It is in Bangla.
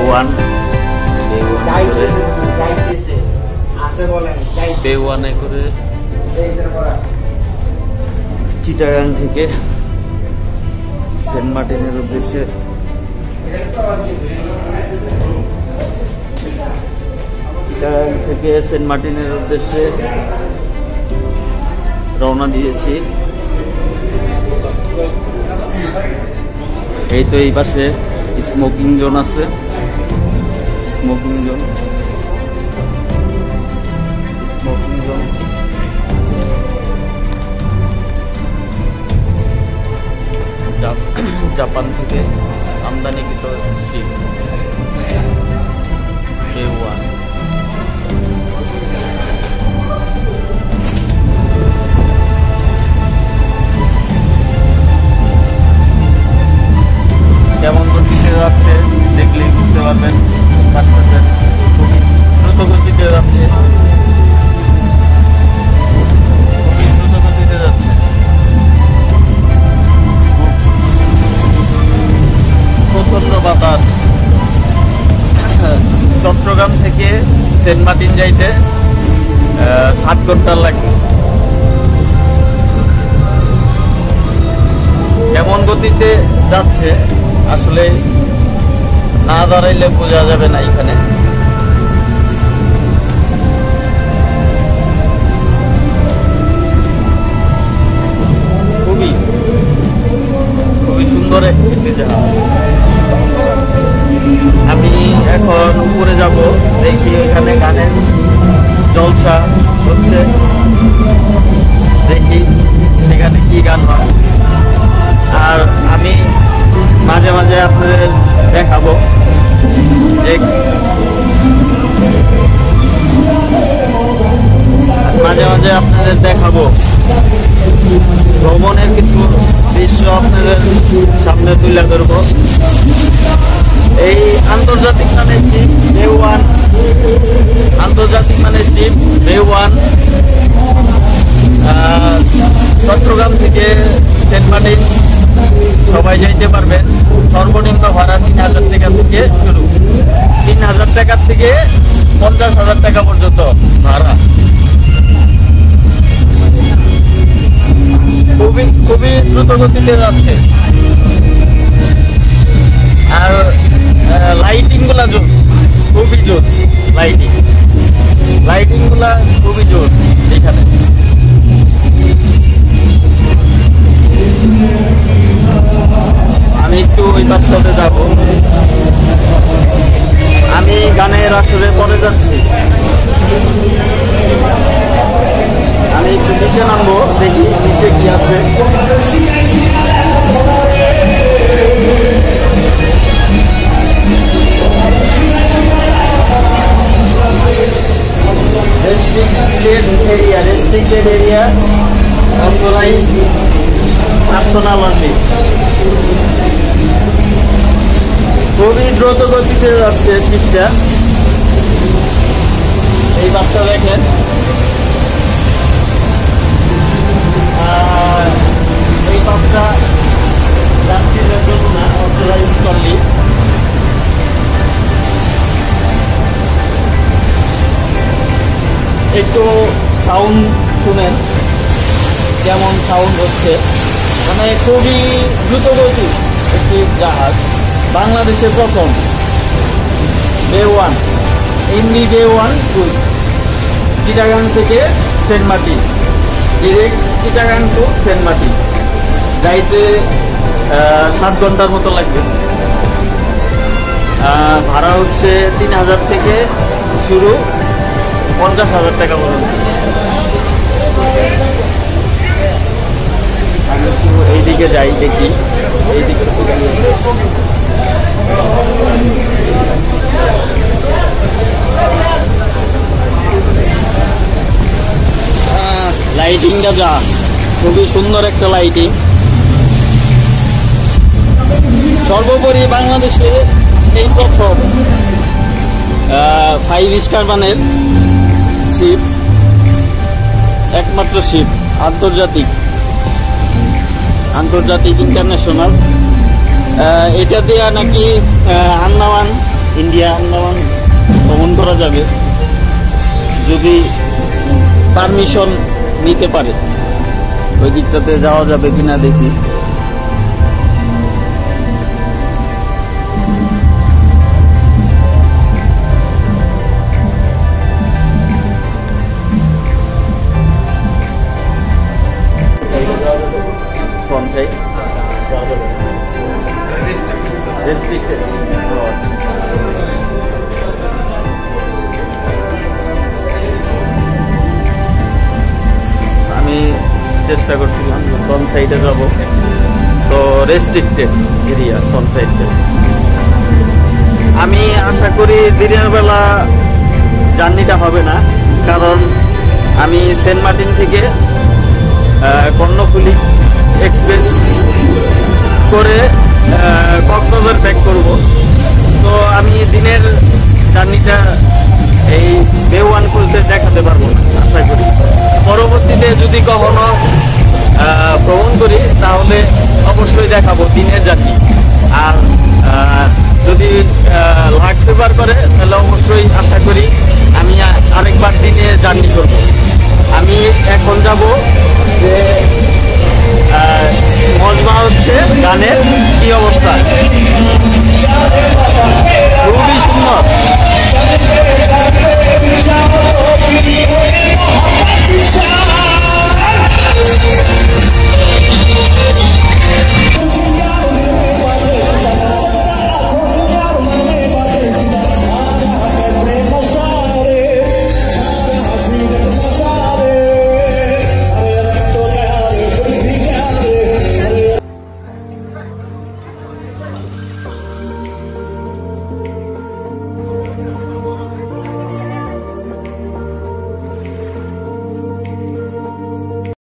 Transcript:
বেওয়ান বেওয়ানে করে চিটাগাং থেকে সেন্ট মার্টিনের উদ্দেশ্যে চিটাগাং থেকে সেন্ট মার্টিনের উদ্দেশ্যে রওনা দিয়েছি। এই তো এই পাশে স্মোকিং জোন আছে, স্মোকিং জোন জাপান থেকে আমদানিকৃত শিপ বেওয়ান। কেমন গতিতে যাচ্ছে দেখলেই বুঝতে পারবেন, পারতেছেন খুবই দ্রুত গতিতে যাচ্ছে, খুবই দ্রুত গতিতে যাচ্ছে। প্রচন্ড বাতাস। চট্টগ্রাম থেকে সেন্ট মার্টিন যাইতে 7 ঘন্টা লাগবে। কেমন গতিতে যাচ্ছে আসলে না দাঁড়াইলে বোঝা যাবে না। এখানে খুবই খুবই সুন্দর একটি জাহাজ। আমি এখন উপরে যাব, দেখি এখানে গানের জলসা হচ্ছে, দেখি সেখানে কি গান হয়। আর আমি মাঝে মাঝে আপনাদের দেখাবো ভ্রমণের কিছু দৃশ্য আপনাদের সামনে তুলে ধরবো। এই আন্তর্জাতিক মানের শিপ বেওয়ান, আন্তর্জাতিক মানের শিপ বেওয়ান চট্টগ্রাম থেকে সেন্ট মার্টিন সবাই যাইতে পারবেন। সর্বনিম্ন ভাড়া 3000 টাকা থেকে শুরু, 3000 টাকা থেকে 50,000 টাকা পর্যন্ত ভাড়া। খুবই দ্রুত গতিতে যাচ্ছে। আর লাইটিং গুলা জোর, খুবই জোর লাইটিং গুলা খুবই জোর। এখানে আমি একটু ওই পাশটাতে যাব। আমি গানের আসরে পরে যাচ্ছি, আমি একটু নিচে নামবো, দেখি নিচে কি আছে। Restricted area authorise personal only. খুবই দ্রুত গতিতে যাচ্ছে শিপটা। এই বাসটা দেখেন, এই বাসটা যাত্রীদের জন্য না, অথরাইজ করলি। একটু সাউন্ড শুনেন, কেমন সাউন্ড হচ্ছে। মানে খুবই দ্রুতগতি একটি জাহাজ, বাংলাদেশের প্রথম বেওয়ান, এমনি বেওয়ান ক্রুজ, চিটাগাং থেকে সেন্ট মার্টিন, ডিরেক্ট চিটাগাং টু সেন্ট মার্টিন যাইতে 7 ঘন্টার মতো লাগবে। ভাড়া হচ্ছে 3000 থেকে শুরু, 50,000 টাকা পর্যন্ত। আমি একটু এইদিকে যাই, দেখি এইদিকে লাইটিংটা যা খুবই সুন্দর একটা লাইটিং। সর্বোপরি বাংলাদেশে এই প্রথম 5 স্টার মানের শিপ, একমাত্র শিপ, আন্তর্জাতিক ইন্টারন্যাশনাল। এটা দিয়ে নাকি আন্দামান ইন্ডিয়া আন্দামান ভ্রমণ করা যাবে যদি পারমিশন নিতে পারে। ওই দিকটাতে যাওয়া যাবে কিনা দেখি। আমি চেষ্টা করছিলাম ফ্রন্ট সাইডে যাব, তো রেস্ট্রিক্টেড এরিয়া ফ্রন্ট সাইডে। আমি আশা করি দিনের বেলা জার্নিটা হবে না, কারণ আমি সেন্ট মার্টিন থেকে কর্ণফুলী এক্সপ্রেস করে কক্সবাজার ব্যাক করব। তো আমি দিনের জার্নিটা এই বে-1 ক্রুজে দেখাতে পারবো না আশা করি। পরবর্তীতে যদি কখনো ভ্রমণ করি তাহলে অবশ্যই দেখাবো দিনের জার্নি। আর যদি লাখ ফেভার করে তাহলে অবশ্যই আশা করি আমি আরেকবার দিনে জার্নি করব। আমি এখন যাব যে